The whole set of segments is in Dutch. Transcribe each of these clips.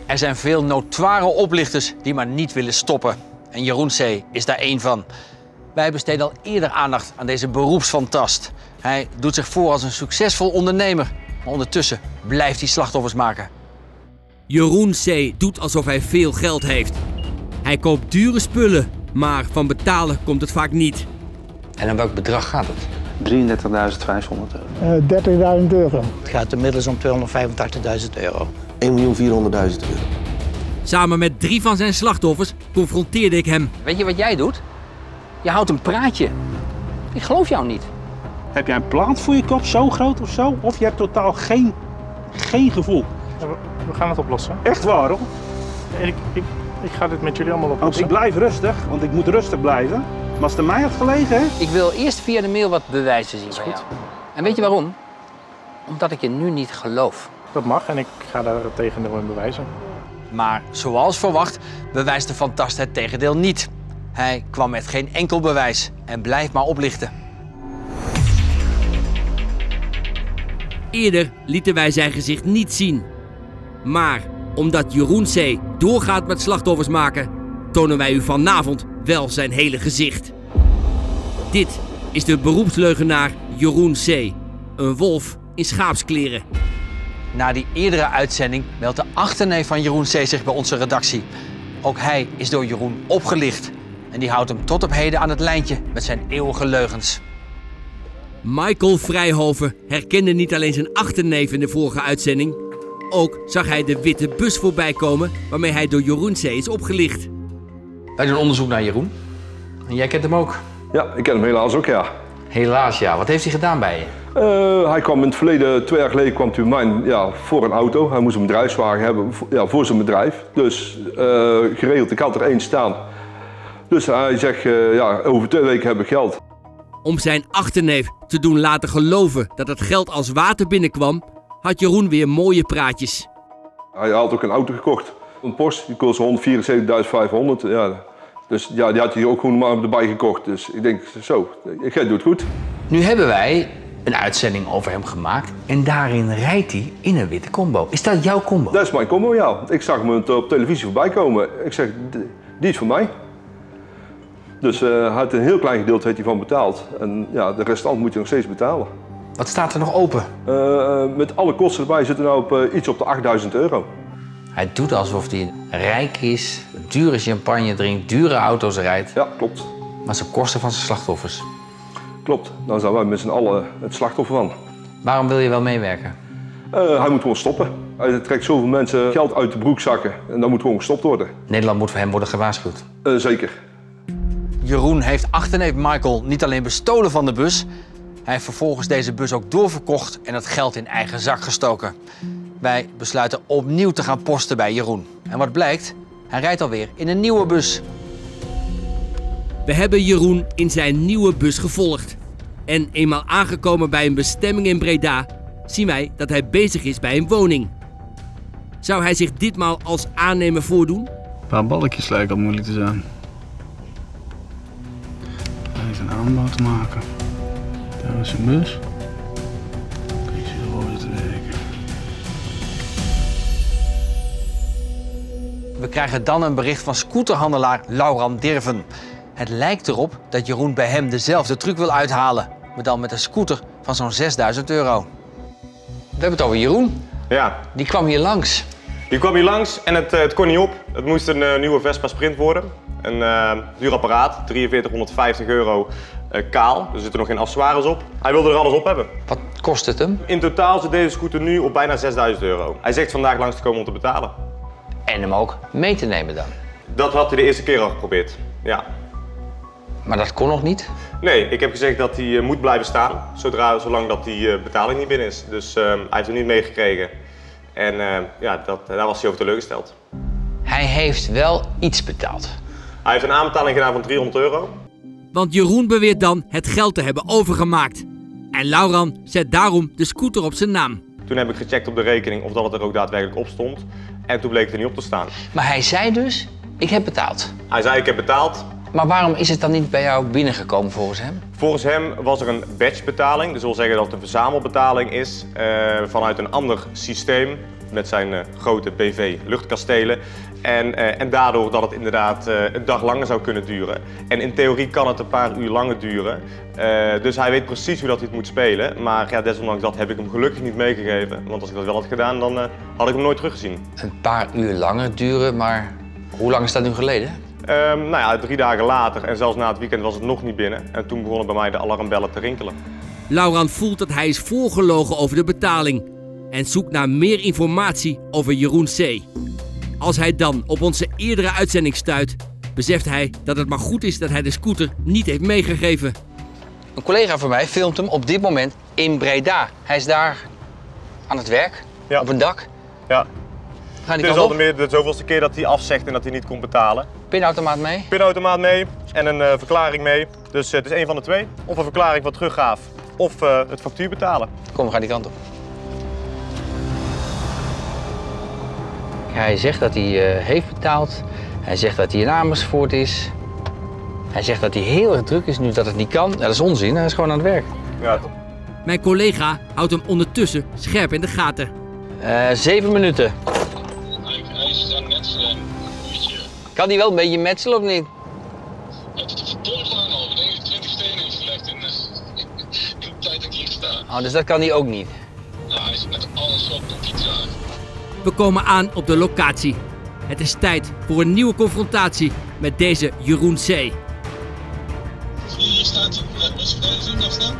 Er zijn veel notoire oplichters die maar niet willen stoppen. En Jeroen C. is daar één van. Wij besteden al eerder aandacht aan deze beroepsfantast. Hij doet zich voor als een succesvol ondernemer. Maar ondertussen blijft hij slachtoffers maken. Jeroen C. doet alsof hij veel geld heeft. Hij koopt dure spullen, maar van betalen komt het vaak niet. En om welk bedrag gaat het? 33.500 euro. 30.000 euro. Het gaat inmiddels om 285.000 euro. 1.400.000 euro. Samen met 3 van zijn slachtoffers confronteerde ik hem. Weet je wat jij doet? Je houdt een praatje. Ik geloof jou niet. Heb jij een plaat voor je kop, zo groot of zo? Of je hebt totaal geen gevoel? Ja, we gaan het oplossen. Echt waar, hoor. Ik ga dit met jullie allemaal Want oplossen. ik blijf rustig, want ik moet rustig blijven. Maar als het aan mij had gelegen, hè? Ik wil eerst via de mail wat bewijzen zien van jou. En weet je waarom? Omdat ik je nu niet geloof. Dat mag en ik ga daar het tegendeel in bewijzen. Maar zoals verwacht bewijst de fantast het tegendeel niet. Hij kwam met geen enkel bewijs en blijft maar oplichten. Eerder lieten wij zijn gezicht niet zien. Maar omdat Jeroen C. doorgaat met slachtoffers maken, tonen wij u vanavond wel zijn hele gezicht. Dit is de beroepsleugenaar Jeroen C. Een wolf in schaapskleren. Na die eerdere uitzending meldt de achterneef van Jeroen C. zich bij onze redactie. Ook hij is door Jeroen opgelicht. En die houdt hem tot op heden aan het lijntje met zijn eeuwige leugens. Michael Vrijhoven herkende niet alleen zijn achterneef in de vorige uitzending. Ook zag hij de witte bus voorbij komen waarmee hij door Jeroen C. is opgelicht. Wij doen onderzoek naar Jeroen. En jij kent hem ook? Ja, ik ken hem helaas ook, ja. Helaas ja. Wat heeft hij gedaan bij je? Hij kwam in het verleden, 2 jaar geleden, kwam hij bij mij voor een auto. Hij moest een bedrijfswagen hebben voor zijn bedrijf. Dus geregeld, ik had er 1 staan. Dus hij zegt, over 2 weken heb ik geld. Om zijn achterneef te doen laten geloven dat het geld als water binnenkwam, had Jeroen weer mooie praatjes. Hij had ook een auto gekocht. Een Porsche, die kostte 174.500. Ja. Dus ja, die had hij ook gewoon maar erbij gekocht. Dus ik denk, zo, jij doet het goed. Nu hebben wij een uitzending over hem gemaakt. En daarin rijdt hij in een witte combo. Is dat jouw combo? Dat is mijn combo, ja. Ik zag hem op televisie voorbij komen. Ik zeg, die is voor mij. Dus hij had een heel klein gedeelte heeft hij van betaald. En ja, de restant moet je nog steeds betalen. Wat staat er nog open? Met alle kosten erbij zitten we nou op iets op de 8.000 euro. Hij doet alsof hij rijk is, dure champagne drinkt, dure auto's rijdt. Ja, klopt. Maar ze kosten van zijn slachtoffers. Klopt, daar zijn wij met z'n allen het slachtoffer van. Waarom wil je wel meewerken? Hij moet gewoon stoppen. Hij trekt zoveel mensen geld uit de broekzakken en dat moet gewoon gestopt worden. Nederland moet voor hem worden gewaarschuwd. Zeker. Jeroen heeft achterneef Michael niet alleen bestolen van de bus. Hij heeft vervolgens deze bus ook doorverkocht en het geld in eigen zak gestoken. Wij besluiten opnieuw te gaan posten bij Jeroen. En wat blijkt? Hij rijdt alweer in een nieuwe bus. We hebben Jeroen in zijn nieuwe bus gevolgd. En eenmaal aangekomen bij een bestemming in Breda, zien wij dat hij bezig is bij een woning. Zou hij zich ditmaal als aannemer voordoen? Een paar balkjes lijken al moeilijk te zijn. Hij is een aanbouw te maken. Daar is een bus. Ik zie erover te werken. We krijgen dan een bericht van scooterhandelaar Lauran Dirven. Het lijkt erop dat Jeroen bij hem dezelfde truc wil uithalen. Maar dan met een scooter van zo'n 6.000 euro. We hebben het over Jeroen. Ja. Die kwam hier langs. Die kwam hier langs en het kon niet op. Het moest een nieuwe Vespa Sprint worden. Een duur apparaat, 4350 euro kaal. Er zitten nog geen accessoires op. Hij wilde er alles op hebben. Wat kost het hem? In totaal zit deze scooter nu op bijna 6.000 euro. Hij zegt vandaag langs te komen om te betalen. En hem ook mee te nemen dan? Dat had hij de eerste keer al geprobeerd, ja. Maar dat kon nog niet? Nee, ik heb gezegd dat hij moet blijven staan, zolang dat die betaling niet binnen is. Dus hij heeft hem niet meegekregen. En daar was hij over teleurgesteld. Hij heeft wel iets betaald. Hij heeft een aanbetaling gedaan van 300 euro. Want Jeroen beweert dan het geld te hebben overgemaakt. En Lauran zet daarom de scooter op zijn naam. Toen heb ik gecheckt op de rekening of dat het er ook daadwerkelijk op stond. En toen bleek het er niet op te staan. Maar hij zei dus, ik heb betaald. Hij zei, ik heb betaald. Maar waarom is het dan niet bij jou binnengekomen volgens hem? Volgens hem was er een batchbetaling. Dat wil zeggen dat het een verzamelbetaling is vanuit een ander systeem met zijn grote BV luchtkastelen. En daardoor dat het inderdaad een dag langer zou kunnen duren. En in theorie kan het een paar uur langer duren. Dus hij weet precies hoe dat hij het moet spelen. Maar ja, desondanks dat heb ik hem gelukkig niet meegegeven. Want als ik dat wel had gedaan, dan had ik hem nooit teruggezien. Een paar uur langer duren, maar hoe lang is dat nu geleden? Nou ja, 3 dagen later en zelfs na het weekend was het nog niet binnen. En toen begonnen bij mij de alarmbellen te rinkelen. Laurent voelt dat hij is voorgelogen over de betaling en zoekt naar meer informatie over Jeroen C. Als hij dan op onze eerdere uitzending stuit, beseft hij dat het maar goed is dat hij de scooter niet heeft meegegeven. Een collega van mij filmt hem op dit moment in Breda. Hij is daar aan het werk, op een dak. Ja. Gaan Het is al de zoveelste keer dat hij afzegt en dat hij niet kon betalen. Pinautomaat mee? Pinautomaat mee en een verklaring mee. Dus het is één van de twee. Of een verklaring van teruggaaf of het factuur betalen. Kom, we gaan die kant op. Hij zegt dat hij heeft betaald. Hij zegt dat hij in Amersfoort is. Hij zegt dat hij heel erg druk is nu dat het niet kan. Dat is onzin, hij is gewoon aan het werk. Ja. Mijn collega houdt hem ondertussen scherp in de gaten. 7 minuten. Hij is dan net een uurtje. Kan hij wel een beetje metselen of niet? Het is verdomd lang al. Ik denk dat hij 20 stenen heeft gelegd in de tijd dat ik hier sta. Oh, dus dat kan hij ook niet. Nou, hij is met alles op de pizza. We komen aan op de locatie. Het is tijd voor een nieuwe confrontatie met deze Jeroen C. Hier staat hij. Wat is er nog staan?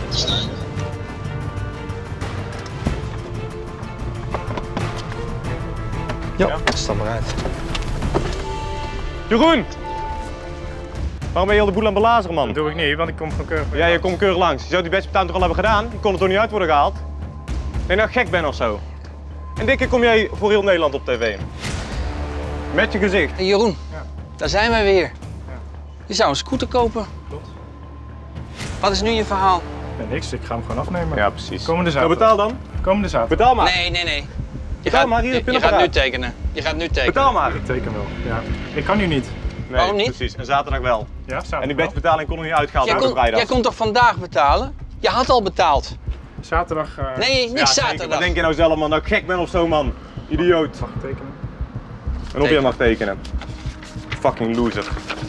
Ja, stap maar uit. Jeroen! Waarom ben je al de boel aan belazeren, man? Dat doe ik niet, want ik kom van keurig. Ja, je komt keurig langs. Je zou die bestbetaling toch al hebben gedaan? Je kon er toch niet uit worden gehaald? Nee, nou gek ben of zo. En dit keer kom jij voor heel Nederland op tv. Met je gezicht. Hey Jeroen, Ja. daar zijn wij weer. Ja. Je zou een scooter kopen. Klopt. Wat is nu je verhaal? Nee, niks, ik ga hem gewoon afnemen. Ja, precies. Komende Nou, zaterdag. betaal dan. Komende zaterdag. Betaal maar. Nee. Betaal maar, hier, je gaat pinapparaat. nu tekenen. Je gaat nu tekenen. Betaal maar. Ik teken wel. Ja. Ik kan nu niet. Nee, Waarom niet? Precies, en zaterdag wel. Ja, zaterdag. En die bestbetaling kon nog niet uitgehaald Jij, worden vrijdag. jij kon toch vandaag betalen? Je had al betaald. Zaterdag. Nee, niet Ja, zeker. zaterdag. Wat denk je nou zelf, man? Nou gek ben of zo, man. Idioot. Mag ik tekenen? En of jij mag tekenen. Fucking loser.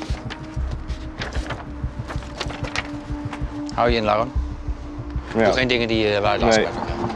Hou je in, Lauren. Ja. Doe geen dingen waar je last Nee. bij van krijgt.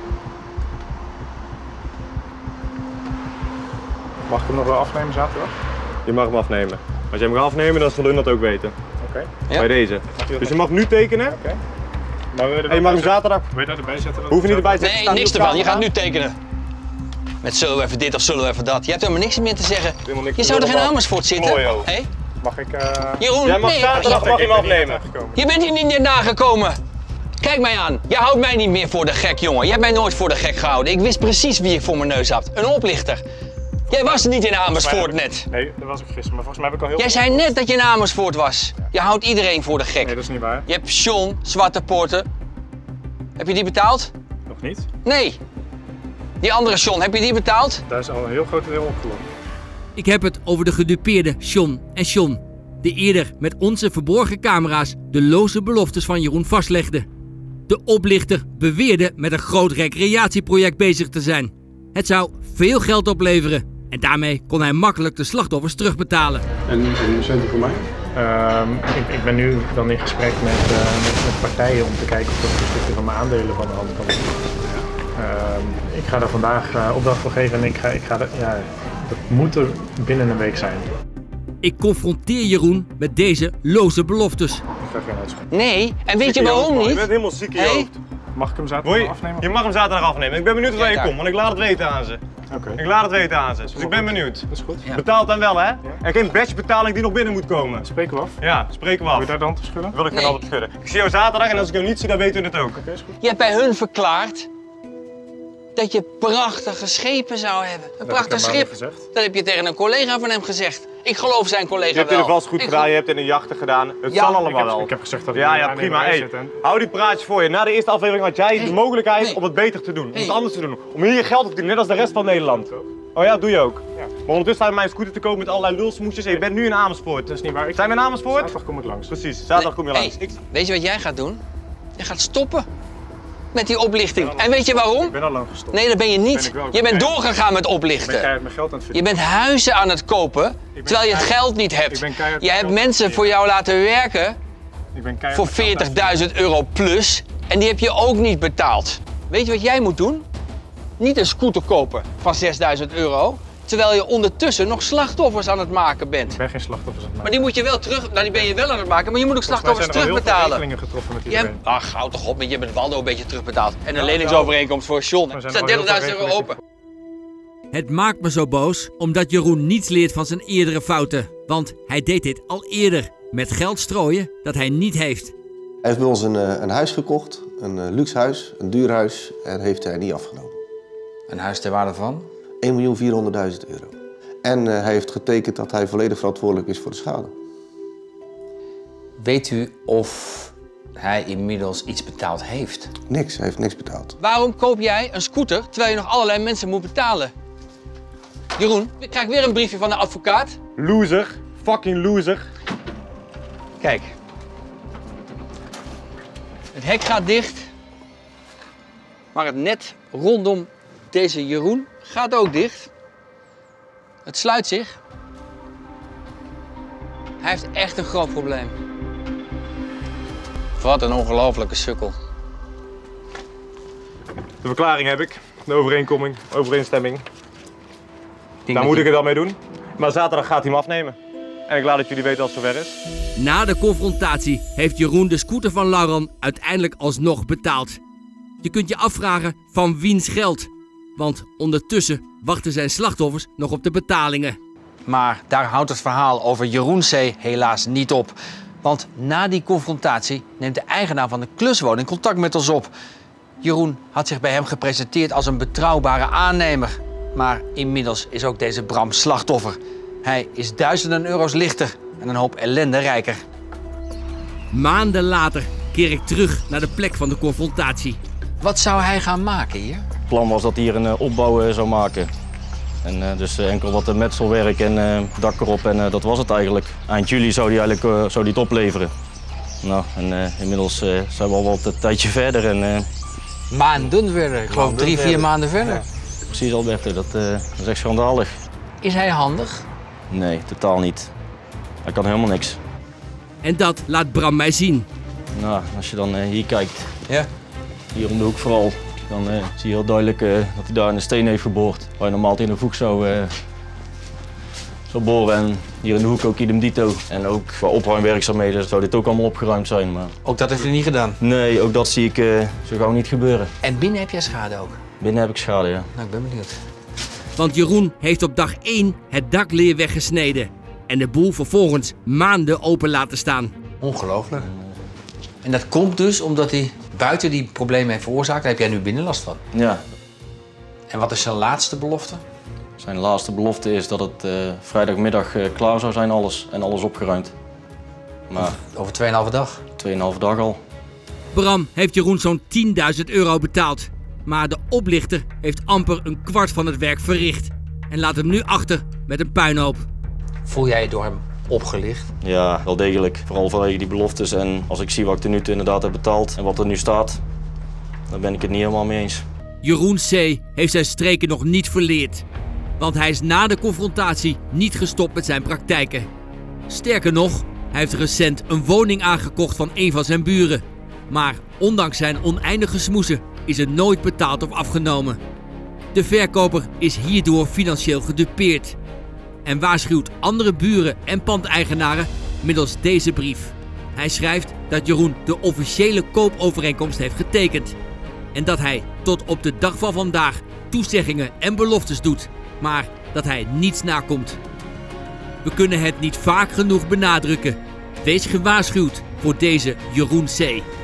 Mag ik hem nog wel afnemen zaterdag? Je mag hem afnemen. Als jij hem gaat afnemen, dan zullen hun dat ook weten. Oké. Ja. Bij deze. Dus je mag nu tekenen. Oké. Maar wil je er En je mag hem bij zaterdag. zetten? Wil je dat erbij zetten? Hoef je niet erbij te zetten. Nee, staat niks niet op ervan. Je gaat tafel. nu tekenen. Met zullen we even dit of zullen we even dat. Je hebt helemaal niks meer te zeggen. Helemaal niks Je te zou toch in lullen, Amersfoort zitten? Mooi, joh. Hé? Mag ik... Jeroen, Jij mag nee, zaterdag mag je hem afnemen. je bent hier niet nagekomen. Kijk mij aan. Je houdt mij niet meer voor de gek, jongen. Je hebt mij nooit voor de gek gehouden. Ik wist precies wie ik voor mijn neus had. Een oplichter. Jij was niet in Amersfoort net. Nee, dat was ik gisteren, maar volgens mij heb ik al heel Jij veel... zei net dat je in Amersfoort was. Je houdt iedereen voor de gek. Nee, dat is niet waar. Je hebt John, Zwarte Poorten. Heb je die betaald? Nog niet. Nee. Die andere John, heb je die betaald? Daar is al een heel groot deel opgelopen. Ik heb het over de gedupeerde John en John, die eerder met onze verborgen camera's de loze beloftes van Jeroen vastlegden. De oplichter beweerde met een groot recreatieproject bezig te zijn. Het zou veel geld opleveren en daarmee kon hij makkelijk de slachtoffers terugbetalen. En een centen voor mij? Ik ben nu dan in gesprek met partijen om te kijken of dat een stukje van mijn aandelen van de hand kan worden. Ik ga daar vandaag opdracht voor geven en dat moet er binnen een week zijn. Ik confronteer Jeroen met deze loze beloftes. Ik ga geen uitspraak. Nee, en weet je Ziek in je waarom hoofd, man. Je niet? bent helemaal ziek in je Hey? hoofd. Mag ik hem Wil zaterdag je, afnemen? je mag hem zaterdag afnemen. Ik ben benieuwd waar je Kijk komt, want ik laat het weten aan ze. Oké, Ik laat het weten aan ze. Dus ik ben benieuwd. dat is goed. Ja. Betaalt dan wel, hè? En geen batchbetaling die nog binnen moet komen. Spreken we af? Ja, spreken we Wil af. je daar dan te schudden? Wil ik geen Nee. altijd schudden. Ik zie jou zaterdag en als ik hem niet zie, dan weten we het ook. Oké, is goed. Je hebt bij hun verklaard dat je prachtige schepen zou hebben. Een Dat heb ik prachtig helemaal schip. niet gezegd. Dat heb je tegen een collega van hem gezegd. Ik geloof zijn collega Je hebt wel. in de vastgoed Ik gedaan, je hebt in de jachten gedaan. Het Ja, zal ik allemaal wel. Ik heb gezegd dat ik Ja, in ja, de prima. aannemerij Hey, zit en- hou die praatjes voor je. Na de eerste aflevering had jij Hey, de mogelijkheid nee. om het beter te doen. Om Hey. het anders te doen. Om hier je geld op te doen, net als de rest van Nederland. Oh ja, doe je ook. Ja. Maar ondertussen sta je mijn scooter te komen met allerlei lulsmoesjes en je bent nu in Amersfoort. Dat is niet waar. Zijn we in Amersfoort? Zaterdag kom ik langs. Precies, zaterdag kom je Hey, langs. weet je wat jij gaat doen? Je gaat stoppen. met die oplichting. En weet je waarom? Ik ben al lang gestopt. Nee, dat ben je niet. Ben ik wel. Je bent doorgegaan met Ik ben oplichten. keihard mijn geld aan het Je verdienen. bent huizen aan het kopen, terwijl je het geld niet Ik hebt. ben keihard Je mijn hebt geld mensen aan het voor jou laten werken Ik ben keihard voor mijn geld aan het 40.000 euro plus en die heb je ook niet betaald. Weet je wat jij moet doen? Niet een scooter kopen van 6.000 euro, terwijl je ondertussen nog slachtoffers aan het maken bent. Ik ben geen slachtoffers aan het Maar maken. die moet je wel terug, nou die ben je wel aan het maken, maar je moet ook slachtoffers Volgens mij zijn er wel heel veel terugbetalen. regelingen getroffen met Je hebt, iedereen. ach, houd toch op, je hebt het Waldo een beetje terugbetaald. En een Ja, leningsovereenkomst voor John. Maar Er zijn staat er wel heel 30.000 veel euro open. Het maakt me zo boos omdat Jeroen niets leert van zijn eerdere fouten. Want hij deed dit al eerder, met geld strooien dat hij niet heeft. Hij heeft bij ons een huis gekocht, een luxe huis, een duur huis en heeft hij niet afgenomen. Een huis ter waarde van? 1.400.000 euro. En hij heeft getekend dat hij volledig verantwoordelijk is voor de schade. Weet u of hij inmiddels iets betaald heeft? Niks, hij heeft niks betaald. Waarom koop jij een scooter terwijl je nog allerlei mensen moet betalen? Jeroen, ik krijg weer een briefje van de advocaat. Loser. Fucking loser. Kijk. Het hek gaat dicht. Maar het net rondom deze Jeroen gaat ook dicht. Het sluit zich. Hij heeft echt een groot probleem. Wat een ongelofelijke sukkel. De verklaring heb ik. De overeenstemming. Daar dat moet je- ik het dan mee doen. Maar zaterdag gaat hij hem afnemen. En ik laat het jullie weten als het zover is. Na de confrontatie heeft Jeroen de scooter van Lauren uiteindelijk alsnog betaald. Je kunt je afvragen van wiens geld. Want ondertussen wachten zijn slachtoffers nog op de betalingen. Maar daar houdt het verhaal over Jeroen C. helaas niet op. Want na die confrontatie neemt de eigenaar van de kluswoning contact met ons op. Jeroen had zich bij hem gepresenteerd als een betrouwbare aannemer. Maar inmiddels is ook deze Bram slachtoffer. Hij is duizenden euro's lichter en een hoop ellende rijker. Maanden later keer ik terug naar de plek van de confrontatie. Wat zou hij gaan maken hier? Het plan was dat hij hier een opbouw zou maken. En dus enkel wat metselwerk en dak erop en dat was het eigenlijk. Eind juli zou hij het opleveren. Nou, en inmiddels zijn we al wat een tijdje verder. En, Maanden verder, ik geloof 3-4 maanden verder. Ja, precies Albert, dat is echt schandalig. Is hij handig? Nee, totaal niet. Hij kan helemaal niks. En dat laat Bram mij zien. Nou, als je dan hier kijkt, Ja. hier om de hoek vooral, dan zie je heel duidelijk dat hij daar in een steen heeft geboord. Waar je normaal in de hoek zou boren. En hier in de hoek ook idem dito. En ook qua opruimwerkzaamheden zou dit ook allemaal opgeruimd zijn. Maar... Ook dat heeft hij niet gedaan? Nee, ook dat zie ik zo gauw niet gebeuren. En binnen heb jij schade ook? Binnen heb ik schade, ja. Nou, ik ben benieuwd. Want Jeroen heeft op dag 1 het dakleer weggesneden. En de boel vervolgens maanden open laten staan. Ongelooflijk. En dat komt dus omdat hij buiten die problemen heeft veroorzaakt. Daar heb jij nu binnen last van. Ja. En wat is zijn laatste belofte? Zijn laatste belofte is dat het vrijdagmiddag klaar zou zijn alles en alles opgeruimd. Maar over 2,5 dag? 2,5 dag al. Bram heeft Jeroen zo'n 10.000 euro betaald. Maar de oplichter heeft amper een kwart van het werk verricht. En laat hem nu achter met een puinhoop. Voel jij je door hem opgelicht? Ja, wel degelijk. Vooral vanwege die beloftes. En als ik zie wat ik er nu inderdaad heb betaald en wat er nu staat, dan ben ik het niet helemaal mee eens. Jeroen C. heeft zijn streken nog niet verleerd. Want hij is na de confrontatie niet gestopt met zijn praktijken. Sterker nog, hij heeft recent een woning aangekocht van een van zijn buren. Maar ondanks zijn oneindige smoesen is het nooit betaald of afgenomen. De verkoper is hierdoor financieel gedupeerd. En waarschuwt andere buren en pandeigenaren middels deze brief. Hij schrijft dat Jeroen de officiële koopovereenkomst heeft getekend. En dat hij tot op de dag van vandaag toezeggingen en beloftes doet, maar dat hij niets nakomt. We kunnen het niet vaak genoeg benadrukken. Wees gewaarschuwd voor deze Jeroen C.